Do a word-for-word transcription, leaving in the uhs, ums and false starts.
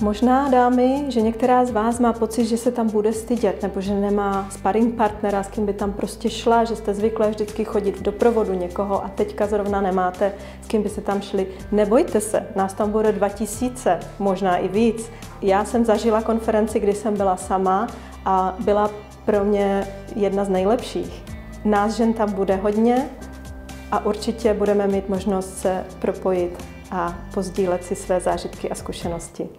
Možná, dámy, že některá z vás má pocit, že se tam bude stydět, nebo že nemá sparring partnera, s kým by tam prostě šla, že jste zvyklé vždycky chodit v doprovodu někoho a teďka zrovna nemáte, s kým by se tam šli. Nebojte se, nás tam bude dva tisíce, možná i víc. Já jsem zažila konferenci, kdy jsem byla sama a byla pro mě jedna z nejlepších. Nás žen tam bude hodně a určitě budeme mít možnost se propojit a pozdílet si své zážitky a zkušenosti.